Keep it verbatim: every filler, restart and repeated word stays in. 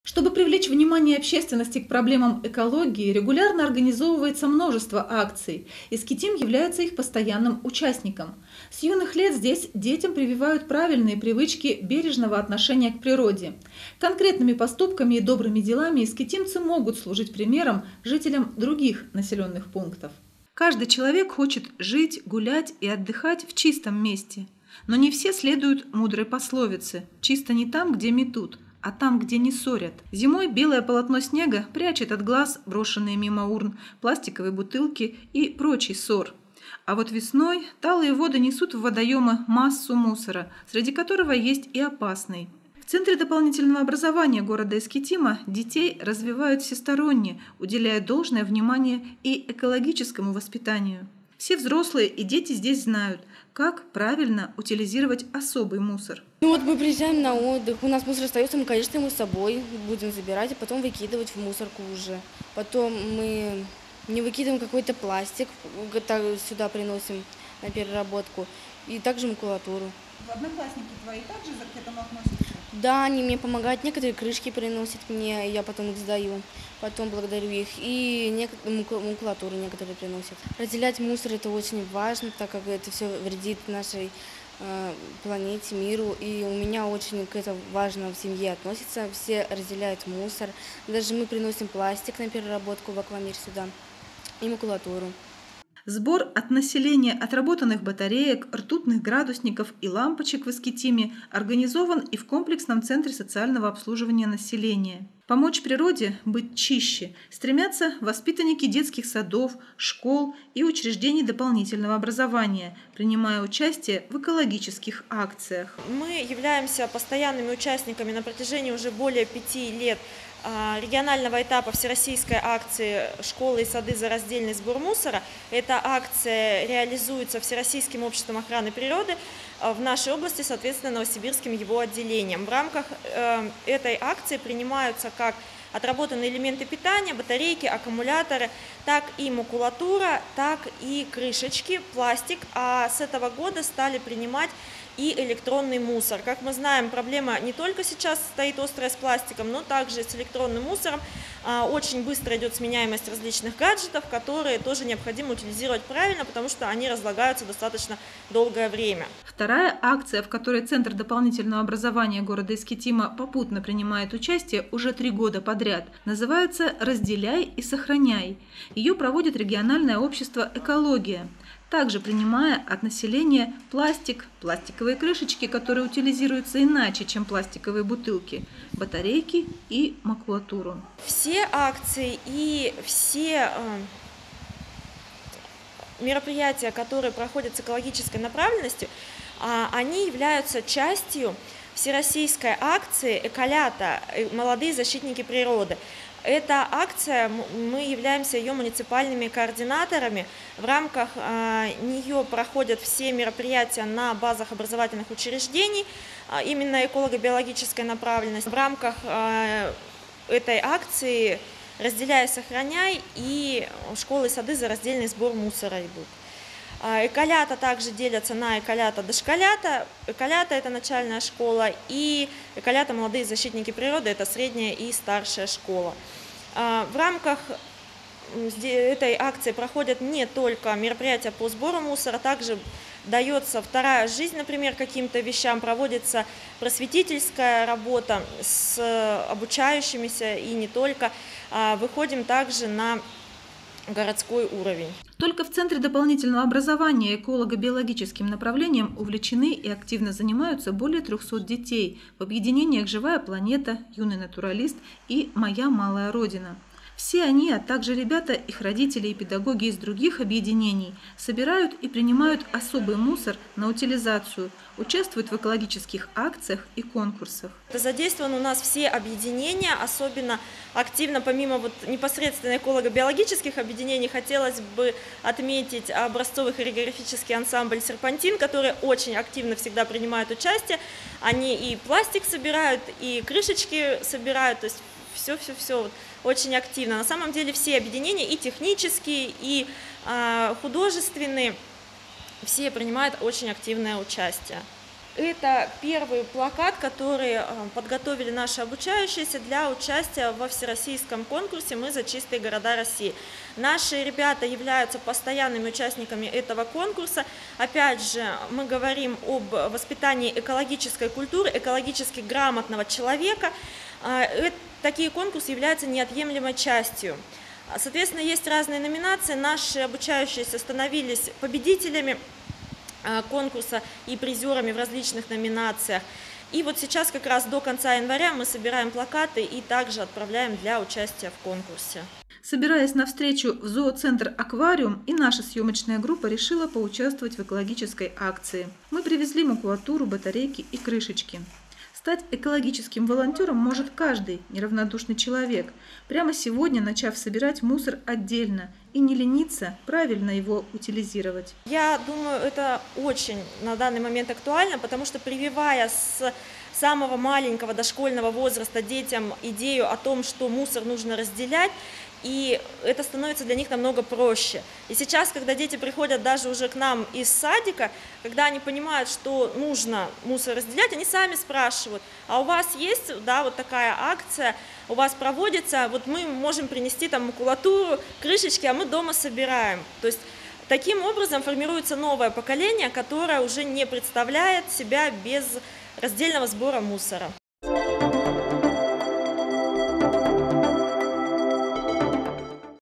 Чтобы привлечь внимание общественности к проблемам экологии, регулярно организовывается множество акций, и Скитим является их постоянным участником. С юных лет здесь детям прививают правильные привычки бережного отношения к природе. Конкретными поступками и добрыми делами скитимцы могут служить примером жителям других населенных пунктов. Каждый человек хочет жить, гулять и отдыхать в чистом месте. Но не все следуют мудрой пословице «чисто не там, где метут», а там, где не ссорят. Зимой белое полотно снега прячет от глаз брошенные мимо урн пластиковые бутылки и прочий ссор. А вот весной талые воды несут в водоемы массу мусора, среди которого есть и опасный. В Центре дополнительного образования города Искитима детей развивают всесторонне, уделяя должное внимание и экологическому воспитанию. Все взрослые и дети здесь знают, как правильно утилизировать особый мусор. Ну вот мы приезжаем на отдых, у нас мусор остается, мы, конечно, его с собой будем забирать, а потом выкидывать в мусорку уже. Потом мы не выкидываем какой-то пластик, сюда приносим на переработку, и также макулатуру. Одноклассники твои также к этому относятся? Да, они мне помогают, некоторые крышки приносят мне, я потом их сдаю, потом благодарю их, и макулатуру некоторые приносят. Разделять мусор – это очень важно, так как это все вредит нашей э, планете, миру, и у меня очень к этому важно в семье относится, все разделяют мусор, даже мы приносим пластик на переработку в Аквамир сюда и макулатуру. Сбор от населения отработанных батареек, ртутных градусников и лампочек в Искитиме организован и в комплексном центре социального обслуживания населения. Помочь природе быть чище стремятся воспитанники детских садов, школ и учреждений дополнительного образования, принимая участие в экологических акциях. Мы являемся постоянными участниками на протяжении уже более пяти лет регионального этапа всероссийской акции «Школы и сады за раздельный сбор мусора». Эта акция реализуется Всероссийским обществом охраны природы в нашей области, соответственно, Новосибирским его отделением. В рамках этой акции принимаются как отработанные элементы питания, батарейки, аккумуляторы, так и макулатура, так и крышечки, пластик. А с этого года стали принимать и электронный мусор. Как мы знаем, проблема не только сейчас стоит острая с пластиком, но также с электронным мусором. Очень быстро идет сменяемость различных гаджетов, которые тоже необходимо утилизировать правильно, потому что они разлагаются достаточно долгое время. Вторая акция, в которой Центр дополнительного образования города Искитима попутно принимает участие уже три года подряд, называется «Разделяй и сохраняй». Ее проводит региональное общество «Экология», также принимая от населения пластик, пластиковые крышечки, которые утилизируются иначе, чем пластиковые бутылки, батарейки и макулатуру. Все акции и все э, мероприятия, которые проходят с экологической направленностью, э, они являются частью всероссийской акции «Эколята. Молодые защитники природы». Эта акция, мы являемся ее муниципальными координаторами. В рамках э, нее проходят все мероприятия на базах образовательных учреждений, э, именно эколого-биологической направленности. В рамках э, этой акции «Разделяй, сохраняй» и школы и сады за раздельный сбор мусора идут. Эколята также делятся на эколята-дошколята. Эколята – это начальная школа, и эколята «Молодые защитники природы» – это средняя и старшая школа. В рамках этой акции проходят не только мероприятия по сбору мусора, также дается вторая жизнь, например, каким-то вещам, проводится просветительская работа с обучающимися и не только. Выходим также на городской уровень. Только в Центре дополнительного образования эколого-биологическим направлением увлечены и активно занимаются более трёхсот детей в объединениях «Живая планета», «Юный натуралист» и «Моя малая родина». Все они, а также ребята, их родители и педагоги из других объединений собирают и принимают особый мусор на утилизацию, участвуют в экологических акциях и конкурсах. Задействованы у нас все объединения, особенно активно, помимо вот непосредственно эколого-биологических объединений, хотелось бы отметить образцовый хореографический ансамбль «Серпантин», который очень активно всегда принимает участие. Они и пластик собирают, и крышечки собирают, то есть все-все-все очень активно. На самом деле все объединения, и технические, и э, художественные, все принимают очень активное участие. Это первый плакат, который подготовили наши обучающиеся для участия во всероссийском конкурсе «Мы за чистые города России». Наши ребята являются постоянными участниками этого конкурса. Опять же, мы говорим об воспитании экологической культуры, экологически грамотного человека. Такие конкурсы являются неотъемлемой частью. Соответственно, есть разные номинации. Наши обучающиеся становились победителями конкурса и призерами в различных номинациях. И вот сейчас как раз до конца января мы собираем плакаты и также отправляем для участия в конкурсе. Собираясь на встречу в зооцентр «Аквариум», и наша съемочная группа решила поучаствовать в экологической акции. Мы привезли макулатуру, батарейки и крышечки. Стать экологическим волонтером может каждый неравнодушный человек, прямо сегодня начав собирать мусор отдельно и не лениться правильно его утилизировать. Я думаю, это очень на данный момент актуально, потому что прививая с самого маленького дошкольного возраста детям идею о том, что мусор нужно разделять, и это становится для них намного проще. И сейчас, когда дети приходят даже уже к нам из садика, когда они понимают, что нужно мусор разделять, они сами спрашивают: а у вас есть, да, вот такая акция, у вас проводится, вот мы можем принести там макулатуру, крышечки, а мы дома собираем. То есть таким образом формируется новое поколение, которое уже не представляет себя без раздельного сбора мусора.